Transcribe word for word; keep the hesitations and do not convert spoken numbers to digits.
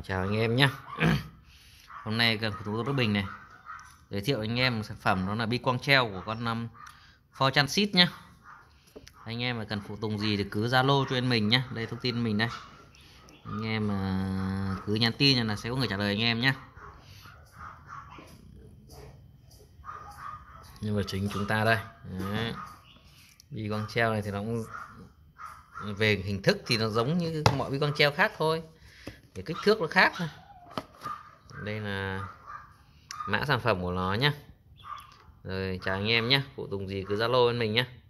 Chào anh em nhé. Hôm nay cần phụ Đức Bình này giới thiệu anh em một sản phẩm, đó là bi quang treo của con um, For Transit nhé. Anh em mà cần phụ tùng gì thì cứ Zalo cho anh mình nhé. Đây thông tin mình đây. Anh em mà cứ nhắn tin là sẽ có người trả lời anh em nhé. Nhân vật chính chúng ta đây. Đấy. Bi quang treo này thì nó cũng về hình thức thì nó giống như mọi bi quang treo khác thôi, cái kích thước nó khác thôi. Đây là mã sản phẩm của nó nhé. Rồi chào anh em nhé, phụ tùng gì cứ Zalo bên mình nhé.